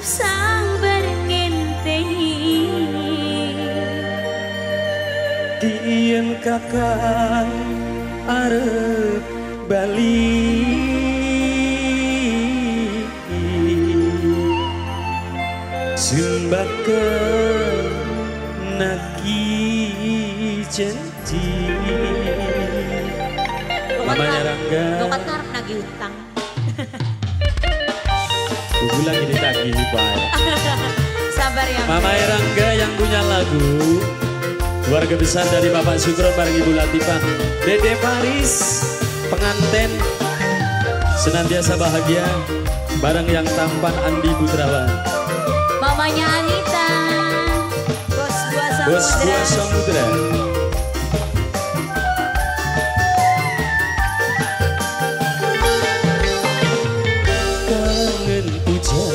sabar ngenteni Dien kakang arep bali Sumbakeun naki janji Mamanya Rangga Lokat ngarep nagih utang Buku lagi ditagih Pak. Sabar ya Mama Rangga yang punya lagu keluarga besar dari Bapak Sugron bareng Ibu Latifah Dede Paris pengantin senantiasa bahagia bareng yang tampan Andi Putrawan Mamanya Anita Bos Buah Bos Samudra Buah Samudra Kangen hujan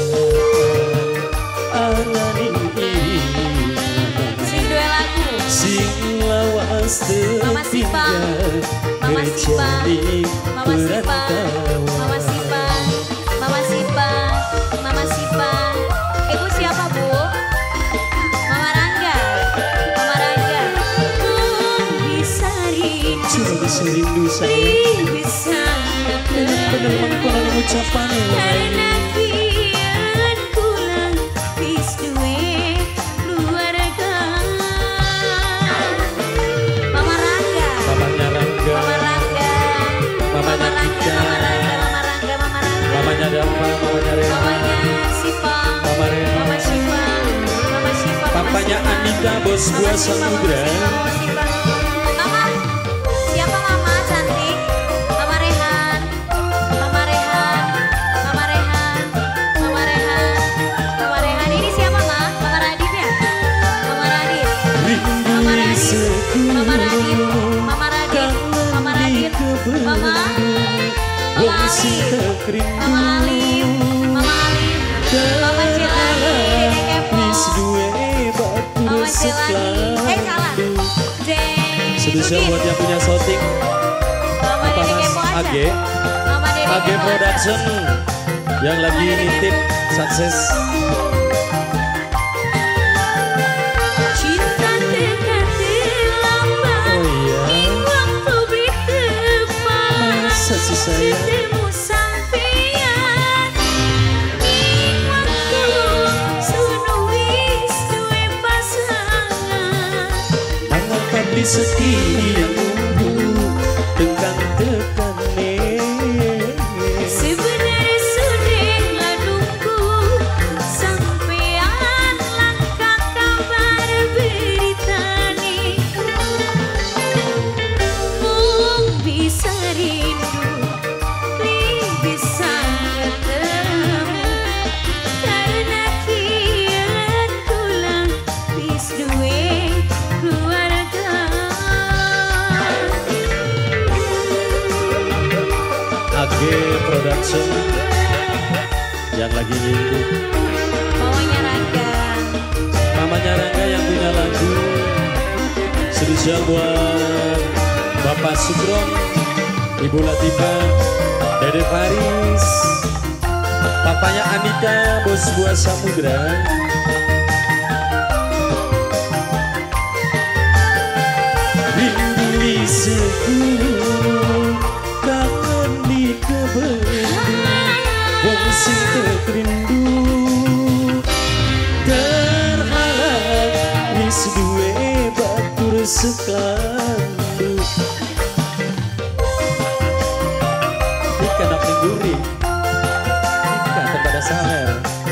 anganing iring Sing dua lagu Sing lawas Mama Sipa Mama Sipa Mama Sipa Mama Sipa Mama Sipa Mama Sipa Ibu siapa Bu? Mama Rangga Mama Rangga bisa rindu Cuma bisa rindu saya bisa bener-bener mengkonon ucapannya karena kian pulang bis duwe keluarga Mama Rangga Mamanya Rangga Mama Rangga Mamanya Tika Mamanya Dava Mamanya Rena Mamanya Sipa Mama Rena Mama Sipa Mama Sipa Papanya Anita Bos Buah Samudra Mama siapa Mama cantik Mama Rehan Mama Rehan Mama Rehan Mama Rehan Mama Rehan ini siapa Ma? Mama Radit ya? Mama Radit Mama Radit Mama Radit Mama Radit Mama Radit Mama Mama Ali Mama Ali Mama Ali Mama Jelani Dede Kepo Mama Jelani salah Spesial buat yang punya shooting Mama Apa Dede Mas Kepo aja AG Mama Dede AG Kepo aja Production yang lagi nitip sukses Cinta dekat lambat Oh iya waktu bertepat Masa sih saya Ketemu sampean ing waktu sunu wis duwe pasangan Mengapa di setia nunggu tekan-tekan sebenarnya sudah nunggu sampean langkah kabar berita nih mung bisa rindu bisa ketemu karena kian pulang bis duwe keluarga AG Production yang lagi nitip Mamanya Rangga Mamanya Rangga yang punya lagu spesial buat Bapak Sugron Ibu Latifah Dede Paris Papanya Anita Bos Buah Samudra Rindu di sepuluh kangen di kebelah wong sing terrindu terhalang wis duwe batur seklandu ikan apning gurih ikan kepada sawer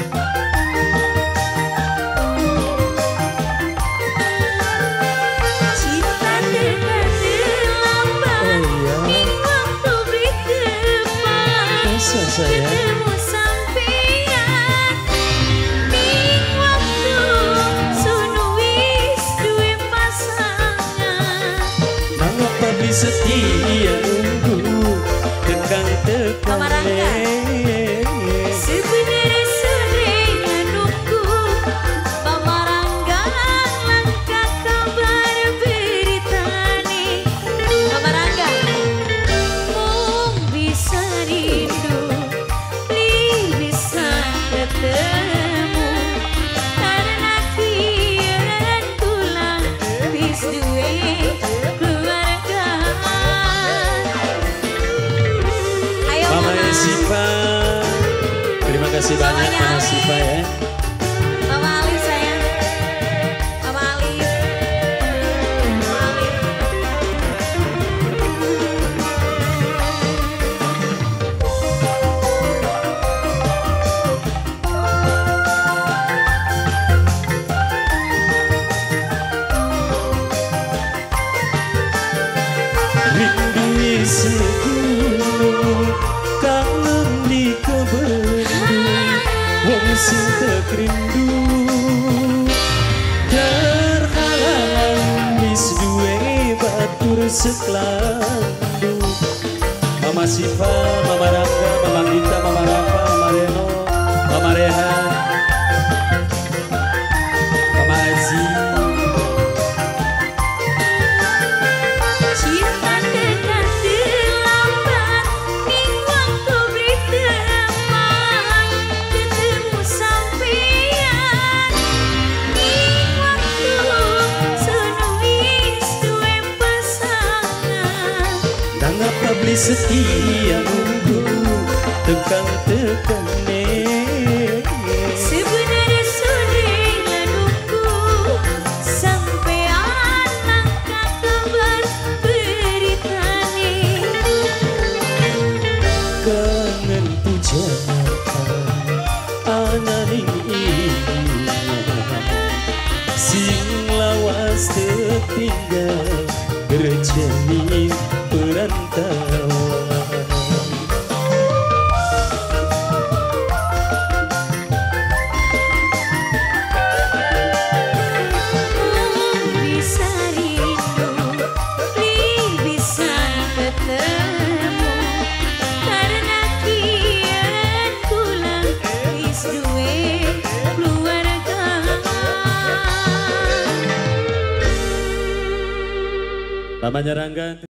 cinta dekat lambat Oh iya ing waktu bertepat masa saya ketemu sampean ing waktu sunu wis duwe pasangan mengapa di setia nunggu tekan-tekan Mama Rangga. Sebenarnya sudah nunggu Mama Rangga langkah kabar berita nih Mama Rangga mung bisa rindu bisa ketemu kasih banyak Mama Siva ya. Mama Alif sayang. Mama Alif. Mama Alif. Rindu segunung kangen di kebendung wong sing tek rindu terhalang wis duwe batur seklandu. Mama Siva, Mama Rangga, Mama Gita, Mama Rafa, Mama Reno, Mama Rehan, Mama Aziz. Ngapa beli setia nunggu tekan-tekan Sebenarnya sering nunggu sampai anak kabar berita nih. kangen pujaan ananing ini sing lawas tertinggal berjani perantauan. Bisa rindu, bisa ketemu karena kian pulang wis duwe keluarga. Namanya Rangga.